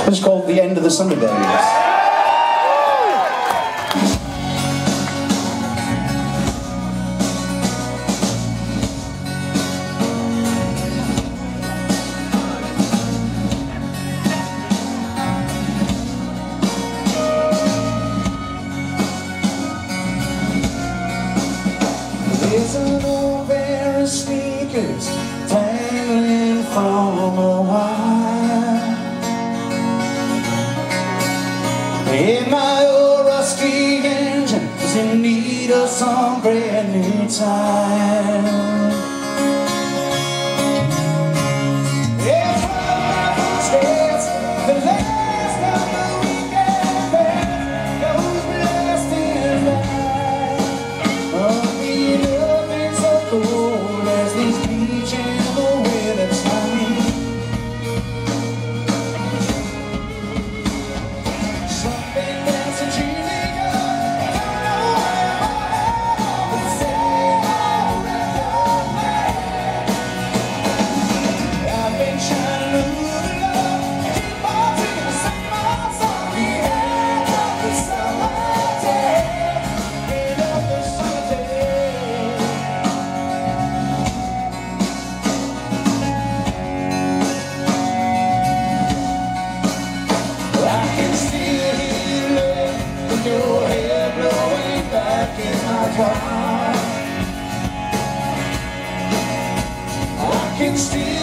It's called The End of the Summer Days. There's an old pair of sneakers dangling from a wire. And my old rusty engine is in need of some brand new time. It's one of my footsteps, the last of the weekend band goes blasting by. Oh, the so cold as these beaches in the winter time. Something that's a cheesy girl, don't know why, but say I'll man. I've been trying to move along, keep on singing the same old song. The end of the summer day, end of the summer day. I can still hear it with your hair blowing back in my car. I can still